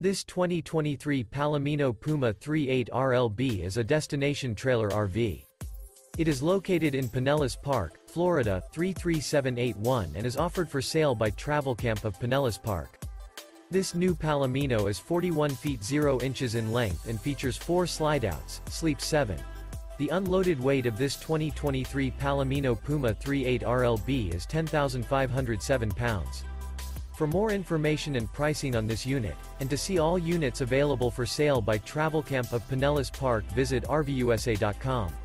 This 2023 Palomino Puma 3.8 RLB is a destination trailer RV. It is located in Pinellas Park, Florida, 33781 and is offered for sale by Travelcamp of Pinellas Park. This new Palomino is 41 feet 0 inches in length and features 4 slideouts, sleeps 7. The unloaded weight of this 2023 Palomino Puma 3.8 RLB is 10,507 pounds. For more information and pricing on this unit, and to see all units available for sale by Travelcamp of Pinellas Park, visit RVUSA.com.